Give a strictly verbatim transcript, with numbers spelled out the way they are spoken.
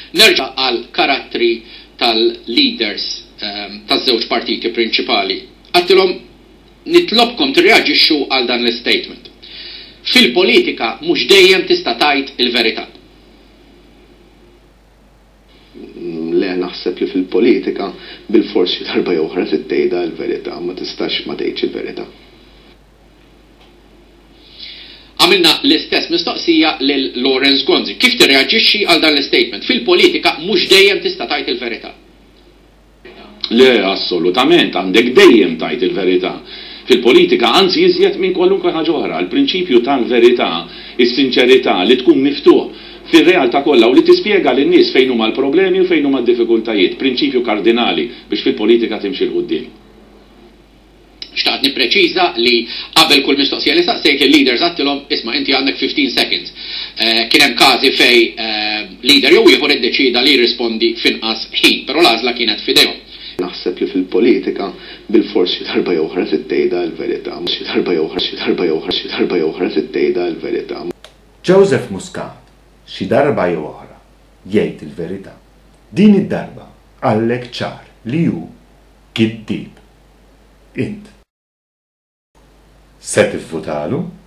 Nerġa' għal karattri tal-leaders um, taż-żewġ partiti prinċipali. Għattilhom nitlobkom tirreaġixxu għal dan l-statement. Fil-politika mhux dejjem tista' tgħid il-verità. Le naħseb li fil-politika bil-forsi darba jew oħra tittejda l-verità, ma tistax ma tgħidx il-verità. Għamilna l-istess mistoqsija lil Lawrence Gonzi. Kif tirreaġixxi għal dan l-statement? Fil-politika mhux dejjem tista' tgħid il-verità. Le, assolutament, għandek dejjem tajt il-verità. Fil-politika anzi iżjed minn kwalunkwe ħaġa oħra, l-prinċipju tal-verità, is-sinċerità li tkun miftuħ fir-realtà kollha u li tispjega lin-nies fejn huma l-problemi u fejn huma d-diffikultajiet, prinċipju kardinali biex fil-politika timxi l qudiem. Xtaqt nippreċiża li qabel kull mistoqsija li staqsejt il-leaders għattilhom isma' inti għandek fifteen seconds. Kien hemm każi fej leader jew ieħor iddeċida li jirrispondi f'inqas ħin, però l-għażla kienet f'idejhom. Naħseb li fil-politika bil-forsi darba jew oħra tittejda l-verità, xi darba jew oħra, xi darba jew oħra, xi darba jew oħra tittejda l-verità. Joseph Muscat, xi darba jew oħra jgħid il-verità. Din id-darba għallek ċar li hu kittib. Int. Se tivvutalu?